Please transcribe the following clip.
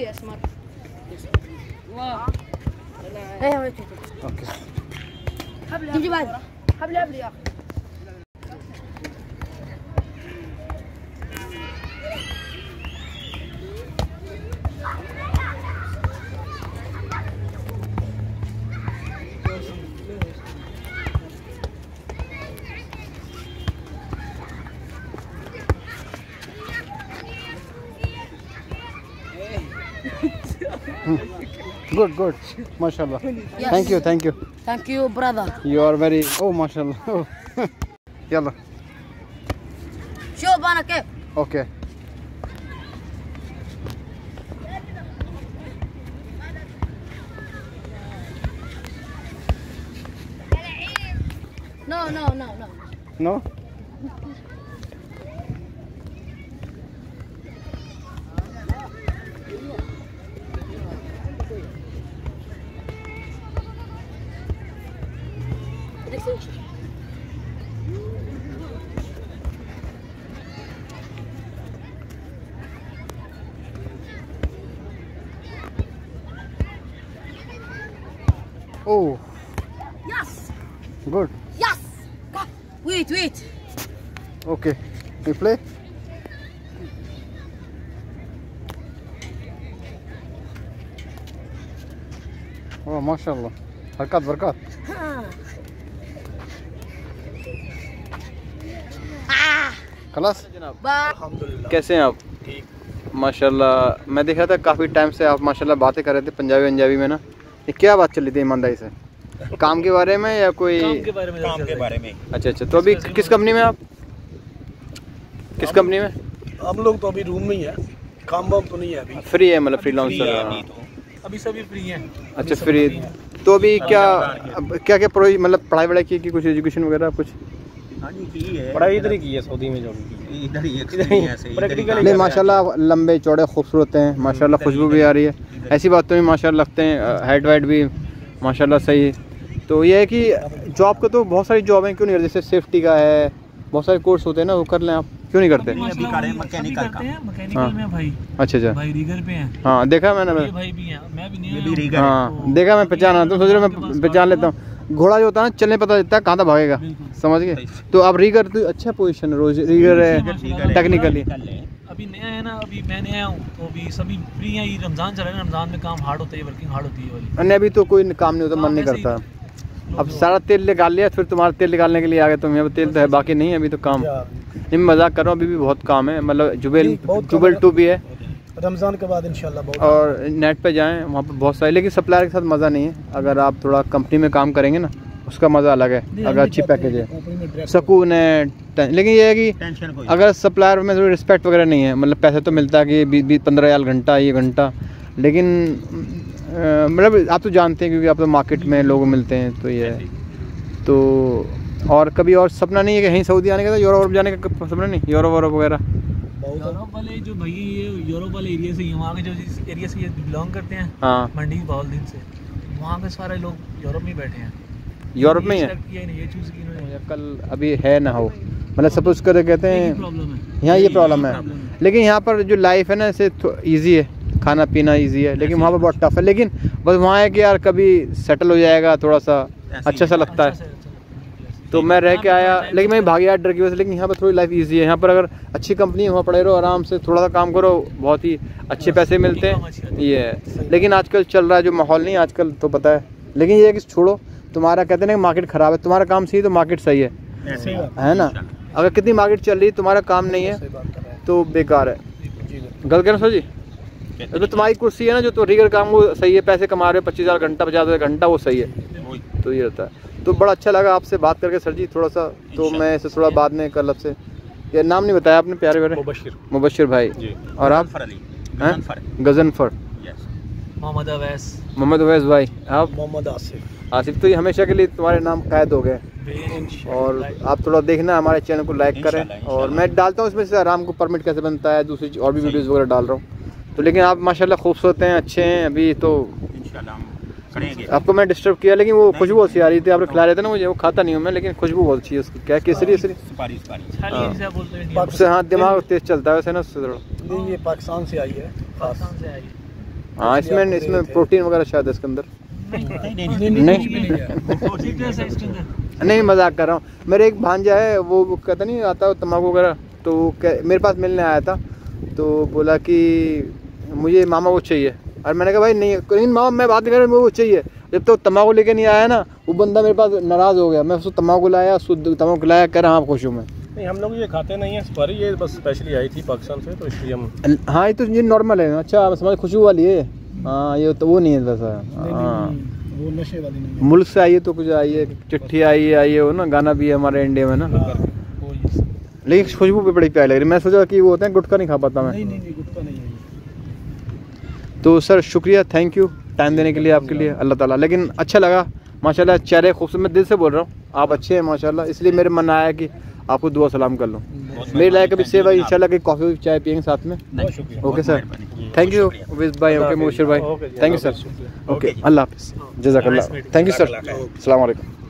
है स्मार्ट। वाह है ओके जी बात हबले यार Good. MashaAllah. Yes. Thank you, brother. You are very. Oh, MashaAllah. Yalla. Show bana ke. Okay. No. No? Oh. Yes. Good. Yes. Wait. Okay. You play? Oh, MashaAllah. बरकत खलास जनाब। कैसे हैं आप? ठीक माशाल्लाह। मैं देख रहा था काफ़ी टाइम से आप माशाल्लाह बातें कर रहे थे पंजाबी में ना। ये क्या बात चल रही थी ईमानदारी से? काम के बारे में या कोई काम के बारे में। अच्छा। तो अभी किस कंपनी में आप? किस कंपनी में? हम लोग तो अभी रूम में ही है, काम वाम तो नहीं है अभी। फ्री है मतलब फ्रीलांसर? अभी सभी फ्री हैं। अच्छा फ्री। तो अभी क्या मतलब पढ़ाई वढ़ाई की कुछ एजुकेशन वगैरह कुछ? हाँ जी की है, पढ़ाई इधर ही की है, सऊदी में जो की इधर ही प्रैक्टिकल। नहीं माशाल्लाह लंबे चौड़े खूबसूरत हैं माशाल्लाह, खुशबू भी आ रही है, ऐसी बातों में माशाल्लाह लगते हैं, हाइट वाइट भी माशाल्लाह सही है। तो ये है कि जॉब का तो बहुत सारी जॉब हैं, क्यों नहीं करते? जैसे सेफ्टी का है, बहुत सारे कोर्स होते हैं ना, वो कर लें आप, क्यों नहीं करते? मैकेनिकल में भाई। अच्छा भाई रीगर पे हैं। हाँ देखा मैंने, भाई भी हैं, मैं भी नहीं रीगर। हाँ देखा मैं, पहचाना। तो सोच रहा मैं पहचान लेता हूँ। घोड़ा जो होता है ना चलने पता चलता है कहाँ तक भागेगा, समझ गए? तो अब रीगर तो अच्छा पोजीशन रोज रीगर है टेक्निकली। अभी नया है ना, अभी मैं नया हूँ तो अभी सभी फ्री हैं। ये रमजान चल रहा है ना, रमजान में काम हार्ड होता है, वर्किंग हार्ड होती है वाली। अन्य अभी तो कोई काम नहीं होता, मन नहीं करता। अब सारा तेल निकाल लिया, फिर तुम्हारा तेल निकालने के लिए आ गए तुम। यहाँ पर तेल तो है, बाकी नहीं है अभी तो काम। नहीं मजाक कर रहा हूँ, अभी भी बहुत काम है, मतलब जुबेल 2 भी है रमजान के बाद इंशाल्लाह। और नेट पे जाएं, वहाँ पर बहुत सारे, लेकिन सप्लायर के साथ मज़ा नहीं है। अगर आप थोड़ा कंपनी में काम करेंगे ना, उसका मज़ा अलग है, अगर अच्छी पैकेज है, सुकून है। लेकिन ये है कि अगर सप्लायर में थोड़ी रिस्पेक्ट वगैरह नहीं है, मतलब पैसे तो मिलता है कि 20-15 हज़ार घंटा, ये घंटा, लेकिन मतलब आप तो जानते हैं क्योंकि आप तो मार्केट में लोग मिलते हैं, तो ये है। तो और कभी और सपना नहीं है कि कहीं सऊदी आने का, यूरोप जाने का सपना नहीं? यूरोप वगैरह यूरोप वाले जो भाई ये यूरोप वाले एरिया से, वहाँ के जो एरिया से ये बिलोंग करते हैं, हाँ मंडी बहुत दिन से, वहाँ के सारे लोग यूरोप में बैठे हैं। यूरोप में ही है? ये चूज की कल अभी है ना हो, मतलब सपोज कर कहते हैं यहाँ ये प्रॉब्लम है। लेकिन यहाँ पर जो लाइफ है ना, इसे ईजी है, खाना पीना ईजी है, लेकिन वहाँ पर बहुत टफ है। लेकिन बस वहाँ है कि यार कभी सेटल हो जाएगा, थोड़ा सा अच्छा सा लगता है। तो मैं रह के आया, लेकिन मैं भाग गया डर की वजह से। लेकिन यहाँ पर थोड़ी लाइफ ईजी है, यहाँ पर अगर अच्छी कंपनी है, वहाँ पढ़े रहो आराम से, थोड़ा सा काम करो, बहुत ही अच्छे पैसे मिलते हैं, ये है। लेकिन आजकल चल रहा है जो माहौल, नहीं आजकल तो पता है। लेकिन ये है कि छोड़ो, तुम्हारा कहते हैं ना मार्केट ख़राब है, तुम्हारा काम सही है तो मार्केट सही है ना? अगर कितनी मार्केट चल रही है, तुम्हारा काम नहीं है तो बेकार है। गलत कह रहा सर जी? तो तुम्हारी कुर्सी है ना, जो तो रीगर काम वो सही है, पैसे कमा रहे हो 25,000 घंटा, 50,000 घंटा, वो सही है। तो ये रहता है। तो बड़ा अच्छा लगा आपसे बात करके सर जी, थोड़ा सा। तो मैं इसे थोड़ा बाद में कल आपसे, ये नाम नहीं बताया आपने प्यारे प्यारे? मुबशिर भाई। और आप? गजनफर। मोहम्मद अवैस भाई। आप? मोहम्मद आसिफ। तो ये हमेशा के लिए तुम्हारे नाम कैद हो गए। और आप थोड़ा देखना, हमारे चैनल को लाइक करें। और मैं डालता हूँ इसमें से आराम को परमिट कैसे बनता है, दूसरी और भी वीडियोज़ वगैरह डाल रहा हूँ। तो लेकिन आप माशाल्लाह खूबसूरत हैं, अच्छे हैं। अभी तो आपको मैं डिस्टर्ब किया, लेकिन वो खुशबू अच्छी आ रही थी, आपने खिला रहे थे ना मुझे, वो खाता नहीं हूँ मैं, लेकिन खुशबू बहुत अच्छी है उसकी। क्या केसरी उससे? हाँ दिमाग तेज चलता है वैसे ना उससे थोड़ा। ये पाकिस्तान से आई है, पाकिस्तान से आई। हाँ इसमें प्रोटीन वगैरह शायद है इसके अंदर। नहीं मजाक कर रहा हूँ। मेरे एक भांजा है वो कहता नहीं आता तम्बाकू वगैरह, तो मेरे पास मिलने आया था तो बोला कि मुझे मामा वो चाहिए। और मैंने कहा भाई नहीं मामा मैं बात नहीं कर रहा, वो चाहिए। जब तो तम्बाकू लेके नहीं आया ना वो बंदा मेरे पास नाराज़ हो गया। मैं उसको तम्बाकू लाया, शुद्ध तम्बाकू लाया, कह रहा हाँ खुश हूँ मैं। नहीं हम लोग ये खाते नहीं है सफारी, ये बस स्पेशली आई थी पाकिस्तान से तो इसलिए हम। हाँ ये तो ये नॉर्मल है। अच्छा समझ खुशबू वाली है। हाँ ये तो वो नहीं है वैसा। हाँ वो नशे वाली नहीं है। मुल्क से आई है तो कुछ आई है, चिट्ठी आई है वो ना, गाना भी है हमारे इंडिया में ना। लेकिन खुशबू भी बड़ी प्यारी लग रही। मैं सोचा कि वो होते हैं गुटखा नहीं खा पाता मैं। नहीं गुटखा नहीं है। तो सर शुक्रिया, थैंक यू टाइम देने के लिए आपके लिए, अल्लाह ताला। लेकिन अच्छा लगा माशाल्लाह, चेहरे खूबसूरत, मैं दिल से बोल रहा हूँ आप अच्छे हैं माशाल्लाह, इसलिए मेरे मन आया कि आपको दुआ सलाम कर लूँ। मेरी लाइक अभी सेवा इंशाल्लाह कि कॉफ़ी चाय पियेंगे साथ में। ओके सर, थैंक यू विज भाई, ओके मुबशिर भाई, थैंक यू सर, ओके अल्लाह हाफ़िज़, जज़ाकल्लाह, थैंक यू सर, अस्सलाम वालेकुम।